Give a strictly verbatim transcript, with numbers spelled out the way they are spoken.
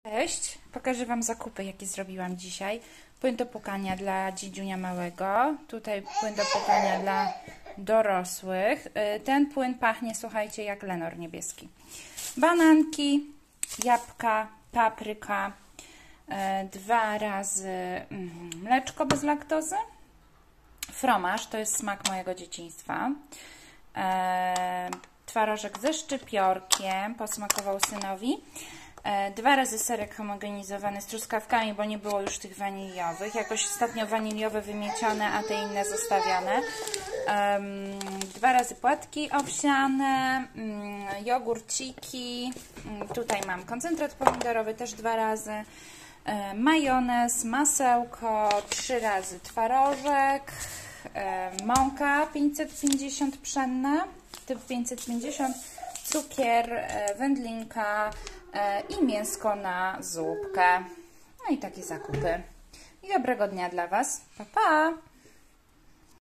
Cześć, pokażę Wam zakupy, jakie zrobiłam dzisiaj. Płyn do płukania dla dziedziunia małego. Tutaj płyn do płukania dla dorosłych. Ten płyn pachnie, słuchajcie, jak lenor niebieski. Bananki, jabłka, papryka, dwa razy mleczko bez laktozy. Fromaż, to jest smak mojego dzieciństwa. Twarożek ze szczypiorkiem, posmakował synowi. Dwa razy serek homogenizowany z truskawkami, bo nie było już tych waniliowych. Jakoś ostatnio waniliowe wymiecione, a te inne zostawione. Um, dwa razy płatki owsiane, um, jogurciki. Um, tutaj mam koncentrat pomidorowy, też dwa razy. Um, majonez, masełko, trzy razy twarożek. Um, mąka pięćset pięćdziesiąt pszenna, typ pięćset pięćdziesiąt. Cukier, wędlinka i mięsko na zupkę. No i takie zakupy. I dobrego dnia dla Was. Pa, pa!